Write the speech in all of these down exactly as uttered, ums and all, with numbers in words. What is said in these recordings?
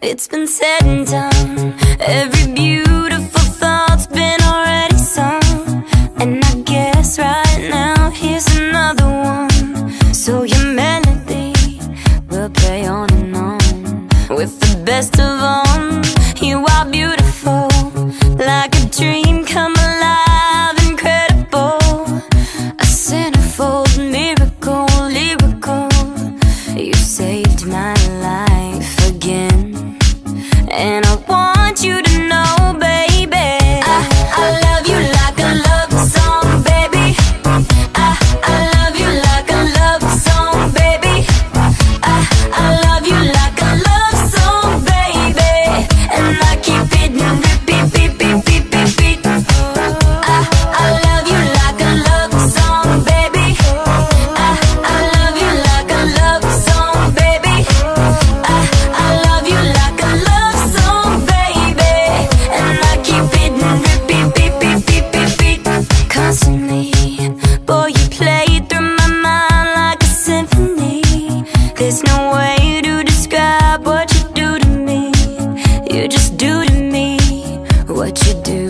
It's been said and done. Every beautiful thought's been already sung. And I guess right now here's another one. So your melody will play on and on. With the best of them, you are beautiful, like a dream come alive, incredible. A centerfold miracle, lyrical. You saved my life again. And I want you to know, baby, I, I love you like a love song, baby. I, I love you like a love song, baby. I, I love you like a love song, baby. And I keep it on repeat, beat, beat, beat, beat, beat. I, I love you like a love song, baby. I, I love you like a love song, baby. I, I love you like a love song, baby. And I keep it on repeat, beat, beat, beat, beat, beat. Constantly, boy, you play through my mind like a symphony. There's no way to describe what you do to me. You just do to me what you do.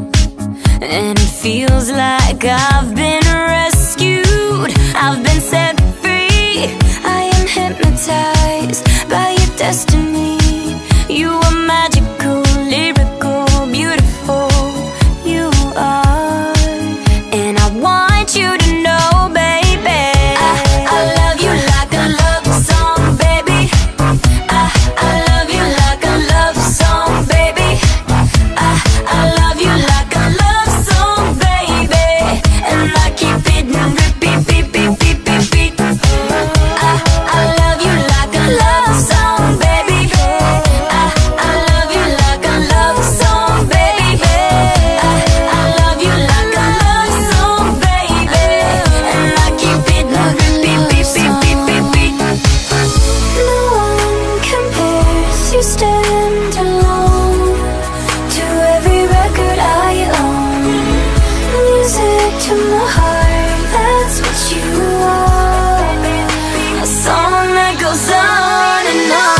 And it feels like I've been rescued, I've been set free. I am hypnotized by your destiny. You are magical, lyrical, beautiful. You are. And I want you to know, baby, I, I love you like a love song, baby. I, I love you like a love song, baby. I, I love you like a love song, baby. And I keep it on repeat, beat, beat, beat, beat, beat. I, I love you like a love song, baby. I, I love you like a love song, baby. I, I love you like a love song, baby. And I keep it on repeat, beat, beat, beat, beat, beat. No one compares, you stand alone to every record I own. Music to my heart, that's what you are. A song that goes on and on.